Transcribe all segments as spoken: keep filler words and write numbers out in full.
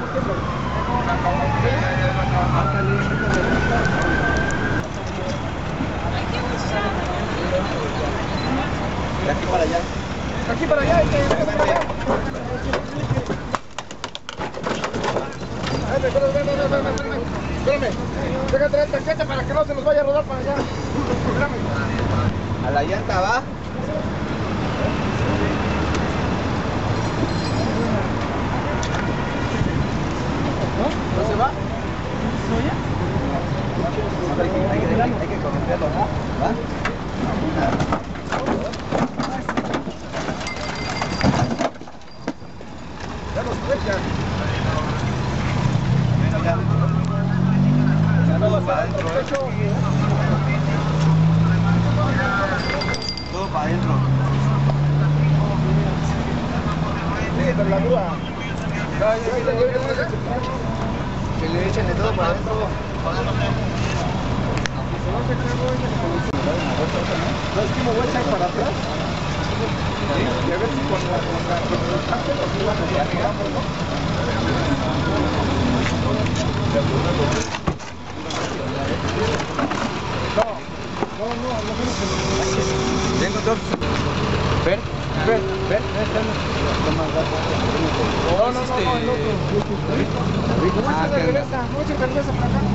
De aquí para allá. De aquí para allá, este, este para allá. Ven, ven, ven, ven, ven, ven, ven. Espérame. Deja traer el tanquete para que no se nos vaya a rodar para allá. Espérame. A la llanta va. ¿No se va? Hay que, hay que, hay que conocerlo, ¿no? ¿Va? Ya nos cuesta. Ya todo para adentro, ¿eh? Todo para adentro. Sí, pero la grúa. Que le echen de todo para adentro. ¿No es que me voy a echar para atrás? Y a ver si con la con la con el tanque lo que vamos a hacer, ¿no? No, no, no, no quiero que me... Ven, doctor. Ven, ven, ven, ven. No, no, no, no, el otro. Mucha de regresa, mucha de regresa para acá.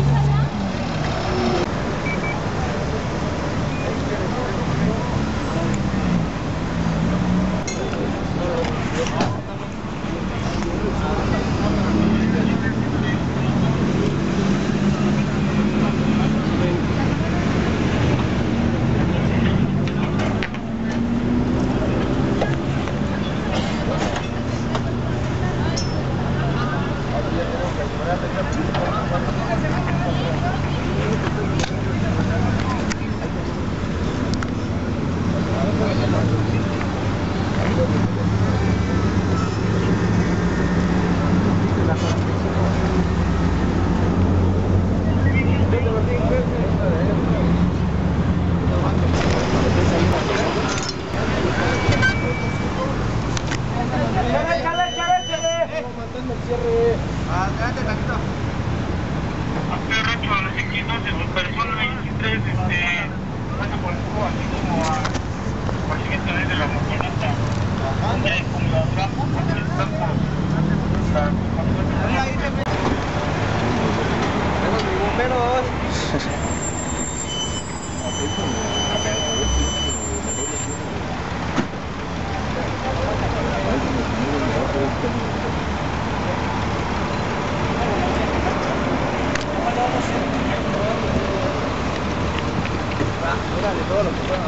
Adelante, tantito. Aquí rancho a los inquietos de los personas veintitrés, este, pasa por el cubo, así como a, por el siguiente vez de la motoneta, donde hay como la trampa, porque están por la... Tenemos mis bomberos. Mira, de todo lo que pueda.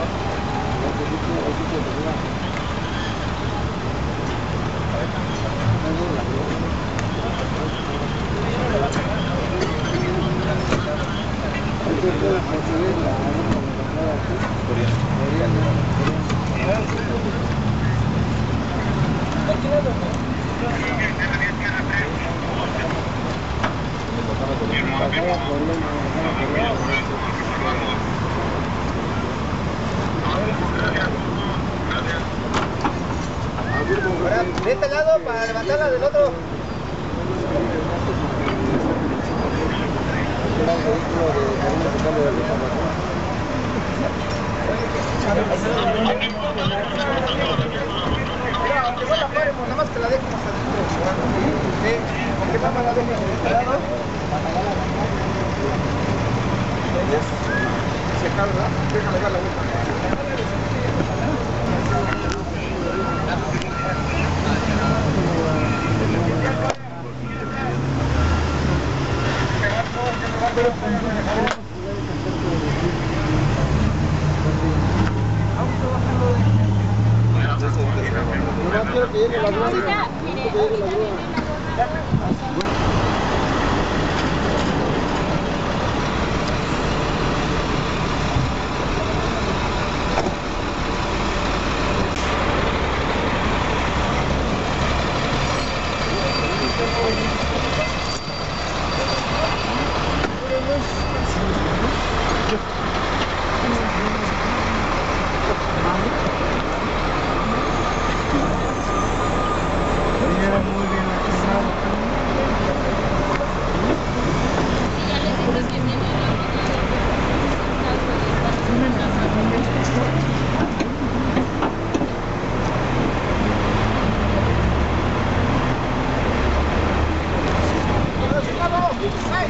De este lado para levantarla del otro. Mira, aunque no la paremos, nada más que la dejemos adentro. Sí, aunque nada más la dejes de este lado. Se carga, déjame dar la vuelta. No quiero que llegue la grúa. Quiero que llegue la grúa.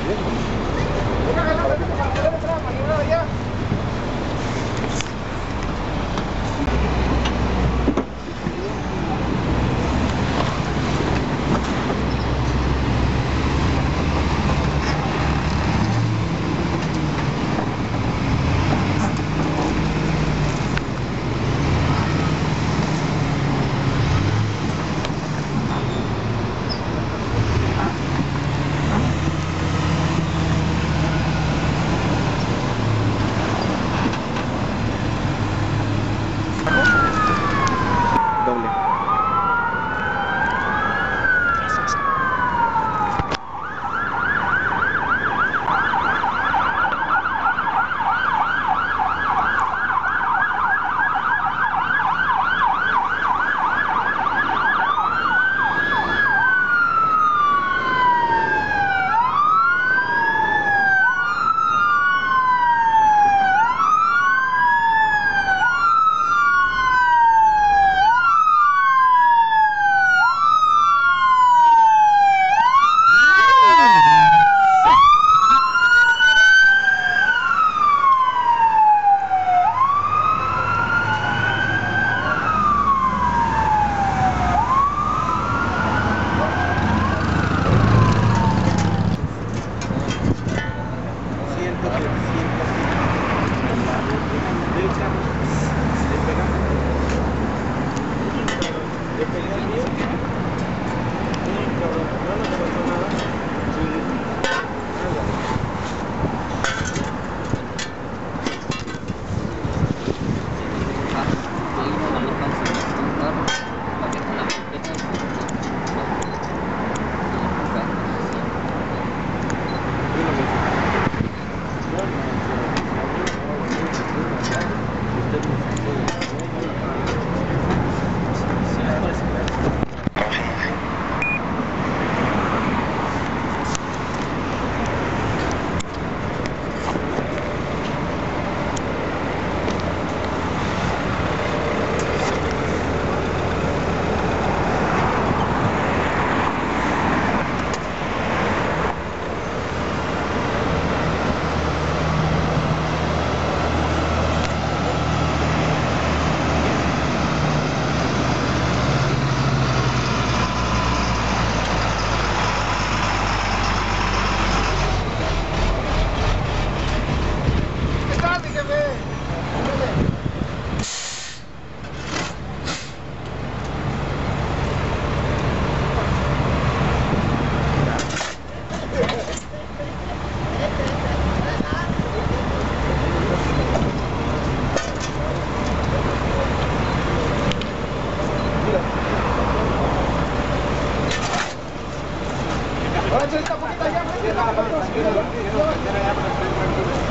Ahora, un poquito allá,